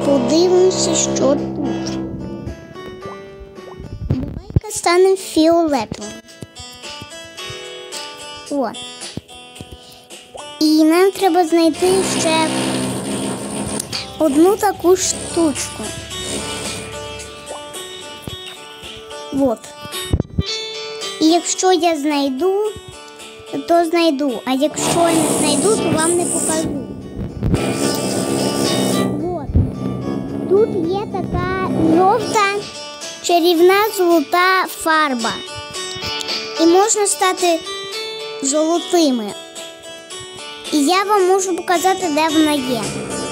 подивимося, що тут. Давай-ка станемо фіолетовим. О. І нам треба знайти ще одну таку штучку. Вот. І якщо я знайду, то знайду. А якщо не знайду, то вам не покажу. Вот. Тут є така жовта чарівна золота фарба. І можна стати золотими. І я вам можу показати, де вона є.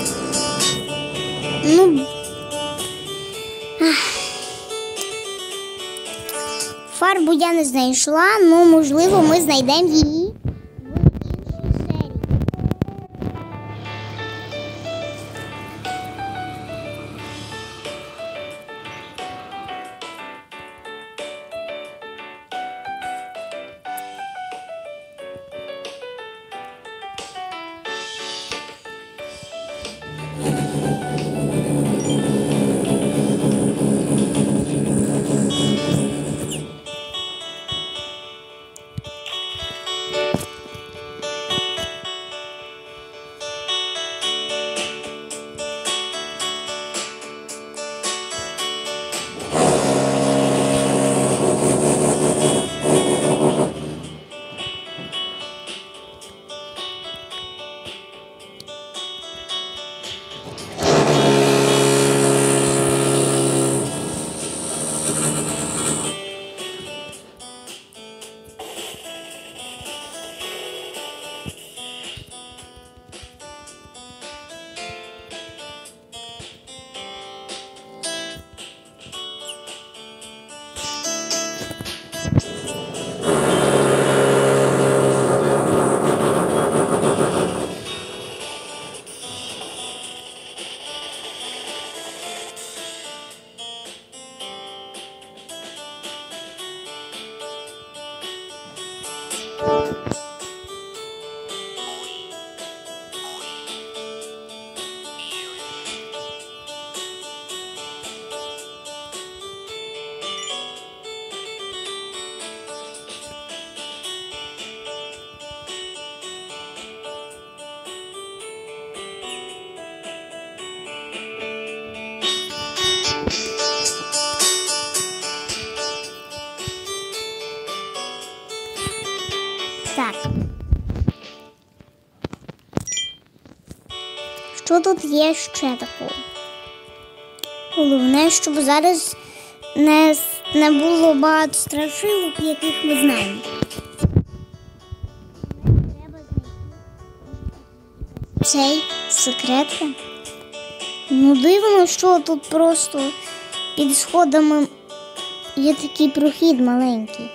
Фарбу я не знайшла, але можливо ми знайдемо її в іншій серії. Так. Що тут є ще такого? Головне, щоб зараз не було багато страшилок, яких ми знаємо. Треба знайти цей секретка. Дивно, що тут просто під сходами є такий прохід маленький.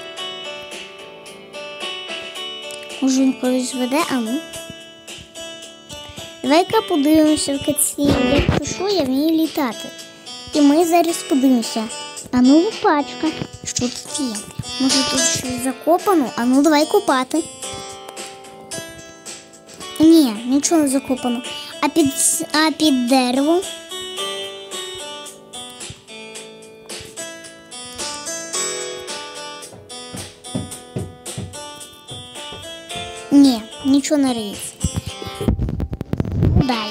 Може він колись веде, а ну. Давай-ка подивимося в катсцені, як пишу, я вмію літати. І ми зараз подивимося. А ну, лопачка, що тут є? Може тут щось закопано? А ну, давай копати. Ні, нічого не закопано. А під деревом? Ні, нічого не риється. Далі.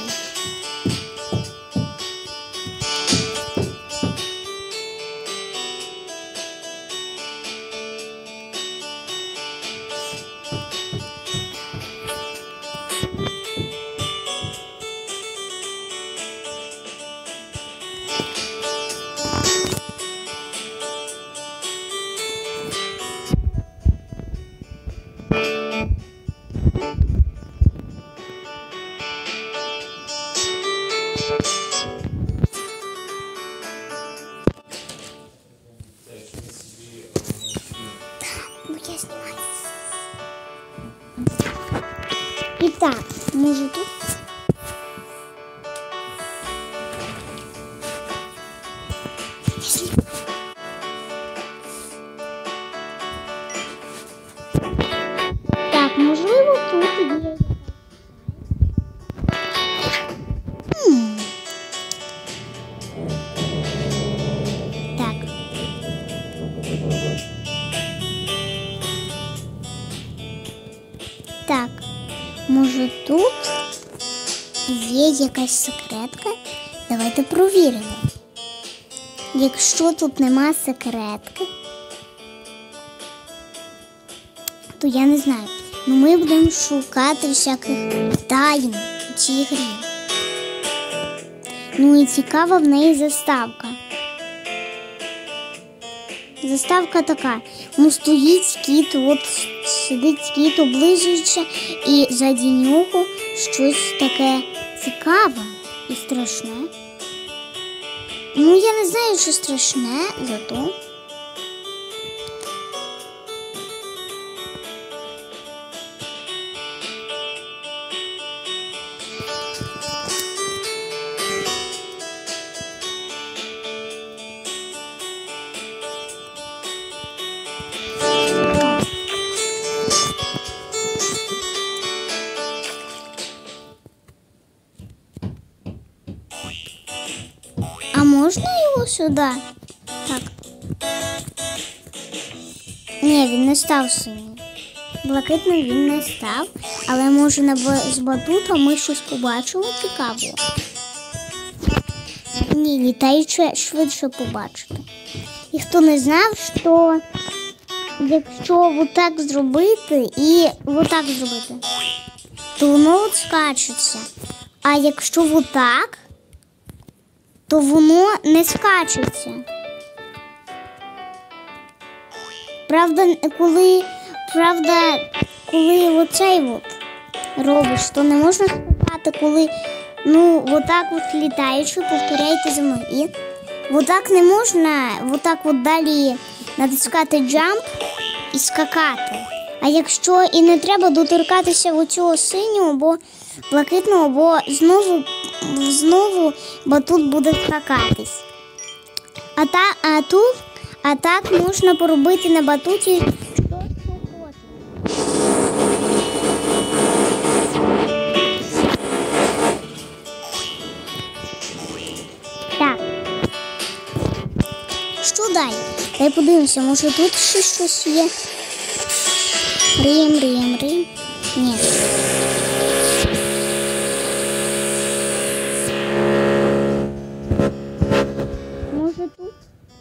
І так, може тут? Так, можливо, тут є. Так, може тут є якась секретка? Давайте провіримо. Якщо тут нема секретки, то я не знаю. Ну ми будемо шукати всяких тайн у цій грі. Ну і цікава в неї заставка. Заставка така. Ну стоїть кіт, от сидить кіт, облизується, і заді нього щось таке цікаве і страшне. Ну я не знаю, що страшне, зато. А можна його сюди? Так. Ні, він не став синій. Блакитним він не став, але може з батута ми щось побачили цікавого. Ні, літаюче швидше побачити. І хто не знав, що якщо отак зробити і отак зробити, то воно от скачеться. А якщо отак, то воно не скачеться. Правда, коли оцей от робиш, то не можна скакати, коли, ну, отак от літаючи, повторяйте за мною. І отак не можна, отак от далі натискати джамп і скакати. А якщо і не треба доторкатися оцього синього або блакитного, бо знову батут буде скакатись. А так можна поробити на батуті що хочеш. Так. Що далі? Дай подивимося, може тут ще щось є. Рим. Ні. Може тут?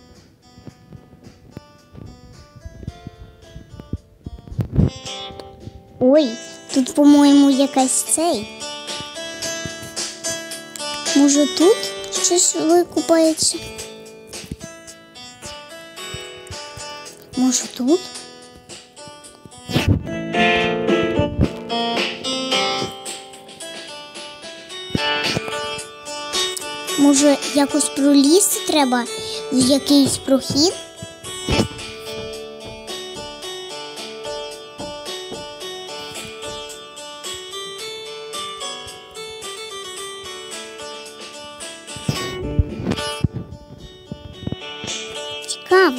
Ой, тут, по-моєму, якась цей. Може тут щось викупається? Може тут? Може якось пролізти треба в якийсь прохід? Цікаво.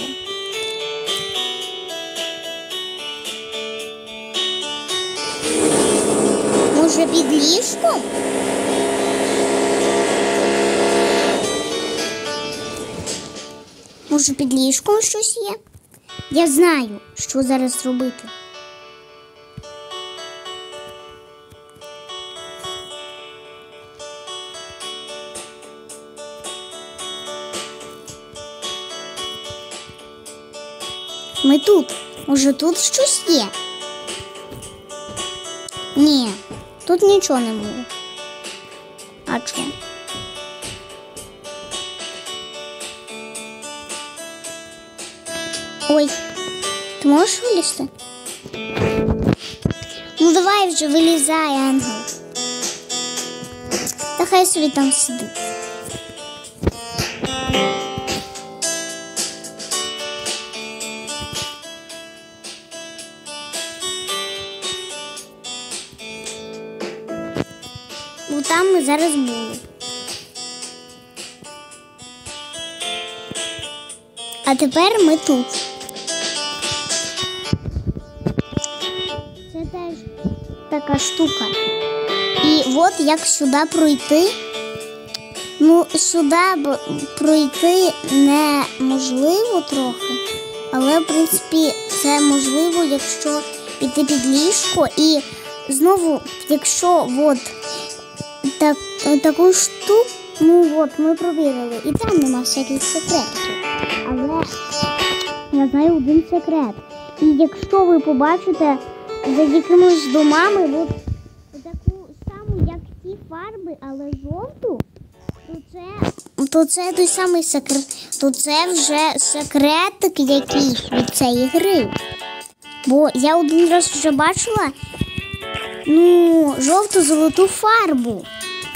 Може під ліжком? Може під ліжком щось є? Я знаю, що зараз робити. Ми тут. Може тут щось є? Ні, тут нічого не було. А чого? Ой, ти можеш вилізти? Ну давай вже вилізай, ангел. Та хай собі там сидить. Бо там ми зараз були. А тепер ми тут. Це теж така штука. І от як сюди пройти. Ну, сюди пройти неможливо трохи. Але, в принципі, це можливо, якщо піти під ліжко і знову, якщо от таку штуку, ну от ми провірили, і там нема всяких секретів. Але я знаю один секрет. І якщо ви побачите за якимось домами от таку саму, як ці фарби, але жовту, то це той самий секрет. То це вже секретик якийсь від цієї гри. Бо я один раз вже бачила, ну, жовто-золоту фарбу.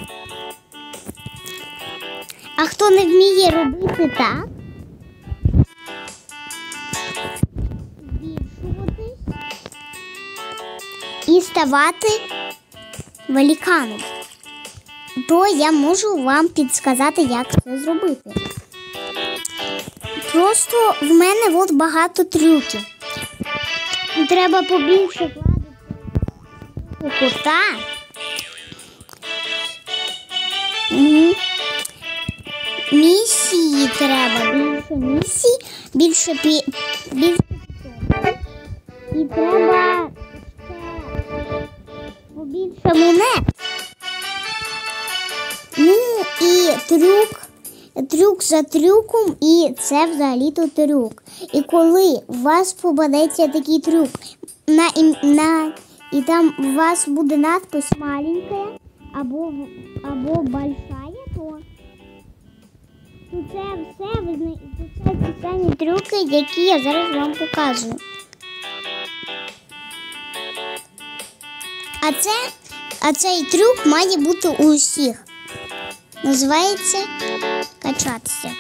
А хто не вміє робити так, збільшуватись і ставати великаном, то я можу вам підсказати, як це зробити. Просто в мене от багато трюків. Треба побільше кладити у кута. Місії треба, більше місій, більше питомців. І треба ще побільше монет. Ну і трюк за трюком, і це взагалі-то трюк. І коли у вас попадеться такий трюк, і там у вас буде надпис маленькая або большая, то це все це ті самі трюки, які я зараз вам показую. А цей трюк має бути у всіх. Називається качатися.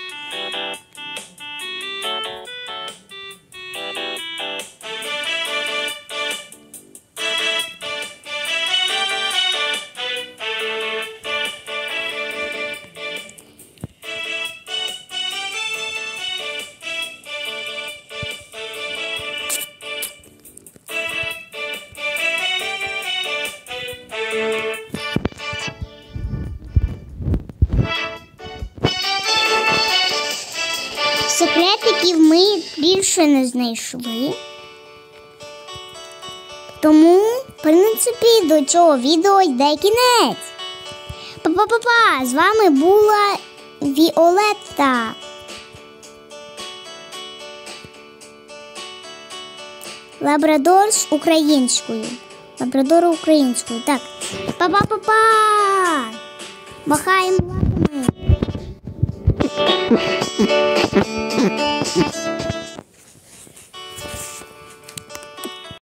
Секретиків ми більше не знайшли. Тому, в принципі, до цього відео йде кінець. Па-па-па-па! З вами була Віолетта. Лабрадор з українською. Лабрадор українською. Так. Па-па-па-па! Махаємо лапами.